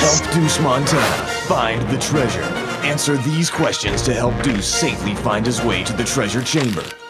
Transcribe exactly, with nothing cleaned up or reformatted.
Help Deuce Montana find the treasure. Answer these questions to help Deuce safely find his way to the treasure chamber.